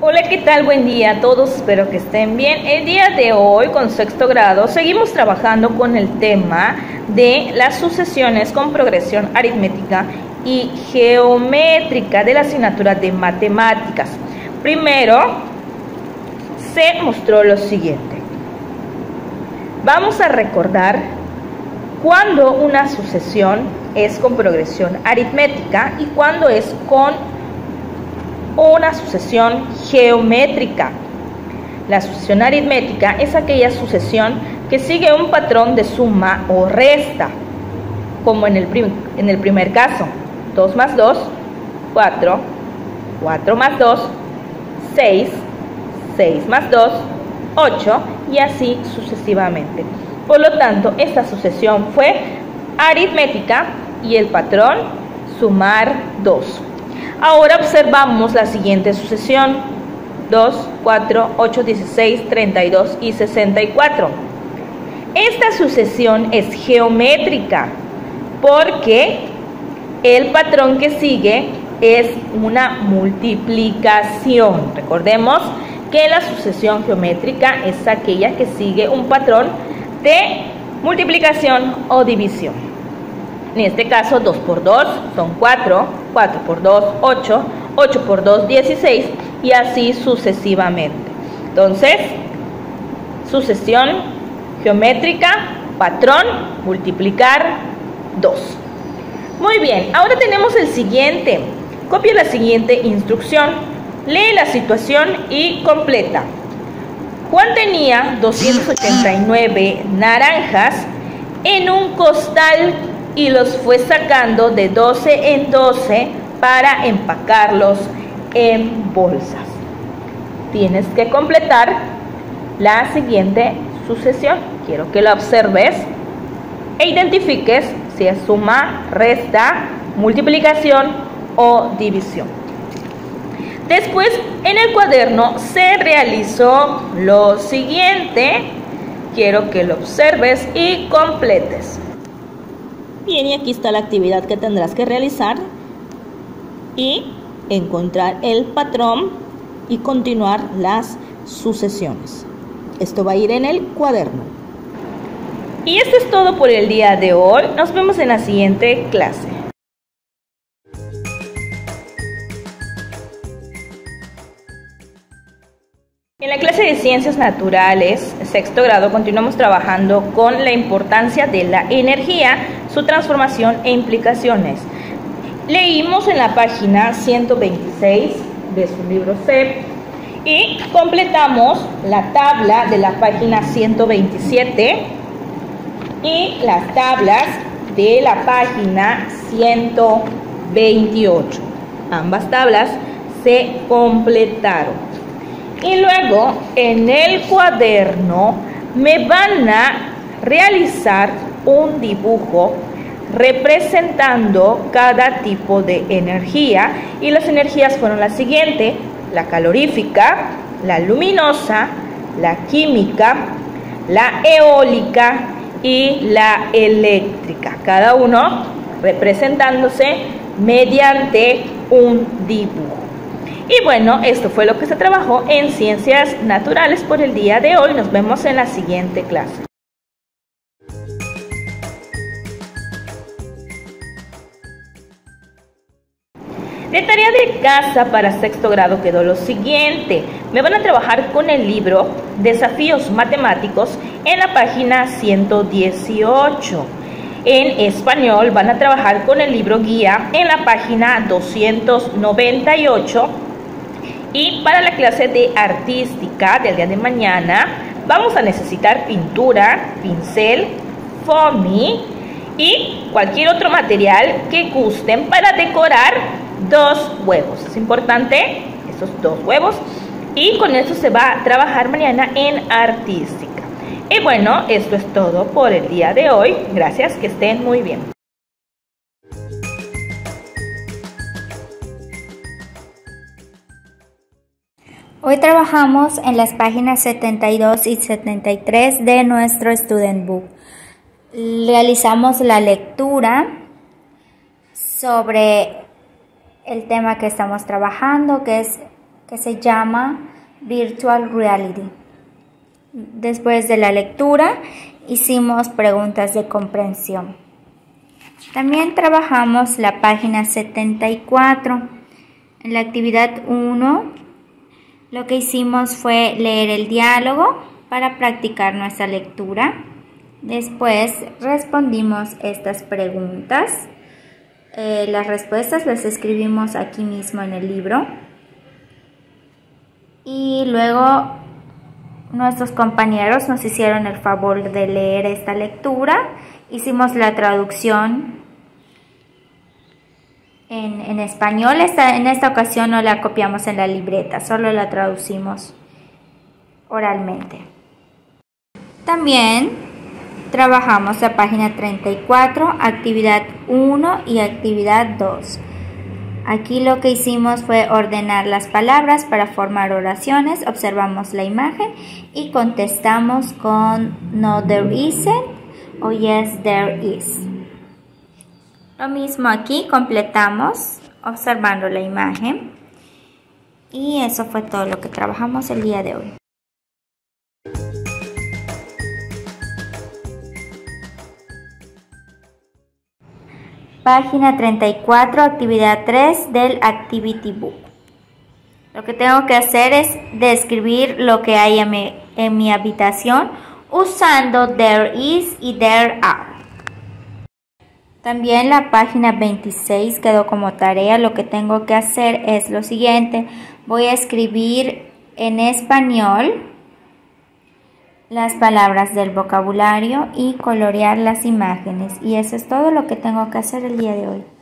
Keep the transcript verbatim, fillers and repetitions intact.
Hola, ¿qué tal? Buen día a todos, espero que estén bien. El día de hoy, con sexto grado, seguimos trabajando con el tema de las sucesiones con progresión aritmética y geométrica de la asignatura de matemáticas. Primero, se mostró lo siguiente. Vamos a recordar cuándo una sucesión es con progresión aritmética y cuándo es con una sucesión geométrica. La sucesión aritmética es aquella sucesión que sigue un patrón de suma o resta, como en el, prim en el primer caso: dos más dos, cuatro, cuatro más dos, seis, seis más dos, ocho, y así sucesivamente. Por lo tanto, esta sucesión fue aritmética y el patrón sumar dos. Ahora observamos la siguiente sucesión: dos, cuatro, ocho, dieciséis, treinta y dos y sesenta y cuatro. Esta sucesión es geométrica porque el patrón que sigue es una multiplicación. Recordemos que la sucesión geométrica es aquella que sigue un patrón de multiplicación o división. En este caso, dos por dos son cuatro, cuatro por dos, ocho, ocho por dos, dieciséis, y así sucesivamente. Entonces, sucesión geométrica, patrón, multiplicar dos. Muy bien, ahora tenemos el siguiente. Copia la siguiente instrucción, lee la situación y completa. Juan tenía doscientas ochenta y nueve naranjas en un costal y los fue sacando de doce en doce para empacarlos en bolsas. Tienes que completar la siguiente sucesión. Quiero que la observes e identifiques si es suma, resta, multiplicación o división. Después, en el cuaderno se realizó lo siguiente. Quiero que lo observes y completes. Bien, y aquí está la actividad que tendrás que realizar y encontrar el patrón y continuar las sucesiones. Esto va a ir en el cuaderno. Y esto es todo por el día de hoy. Nos vemos en la siguiente clase. En la clase de Ciencias Naturales, sexto grado, continuamos trabajando con la importancia de la energía, su transformación e implicaciones. Leímos en la página ciento veintiséis de su libro C E P y completamos la tabla de la página ciento veintisiete y las tablas de la página ciento veintiocho. Ambas tablas se completaron. Y luego en el cuaderno me van a realizar un dibujo representando cada tipo de energía, y las energías fueron las siguientes: la calorífica, la luminosa, la química, la eólica y la eléctrica, cada uno representándose mediante un dibujo. Y bueno, esto fue lo que se trabajó en Ciencias Naturales por el día de hoy. Nos vemos en la siguiente clase. De tarea de casa para sexto grado quedó lo siguiente. Me van a trabajar con el libro Desafíos Matemáticos en la página ciento dieciocho. En español van a trabajar con el libro guía en la página doscientos noventa y ocho. Y para la clase de artística del día de mañana vamos a necesitar pintura, pincel, foamy y cualquier otro material que gusten para decorar dos huevos. Es importante esos dos huevos, y con eso se va a trabajar mañana en artística. Y bueno, esto es todo por el día de hoy. Gracias, que estén muy bien. Hoy trabajamos en las páginas setenta y dos y setenta y tres de nuestro Student Book. Realizamos la lectura sobre el tema que estamos trabajando, que es que se llama Virtual Reality. Después de la lectura, hicimos preguntas de comprensión. También trabajamos la página setenta y cuatro. En la actividad uno, lo que hicimos fue leer el diálogo para practicar nuestra lectura. Después respondimos estas preguntas. Eh, las respuestas las escribimos aquí mismo en el libro. Y luego nuestros compañeros nos hicieron el favor de leer esta lectura. Hicimos la traducción en, en español. Esta, en esta ocasión no la copiamos en la libreta, solo la traducimos oralmente. También trabajamos la página treinta y cuatro, actividad uno y actividad dos. Aquí lo que hicimos fue ordenar las palabras para formar oraciones, observamos la imagen y contestamos con no there isn't o yes there is. Lo mismo aquí, completamos observando la imagen y eso fue todo lo que trabajamos el día de hoy. Página treinta y cuatro, actividad tres del Activity Book. Lo que tengo que hacer es describir lo que hay en mi, en mi habitación usando there is y there are. También la página veintiséis quedó como tarea. Lo que tengo que hacer es lo siguiente. Voy a escribir en español las palabras del vocabulario y colorear las imágenes. Y eso es todo lo que tengo que hacer el día de hoy.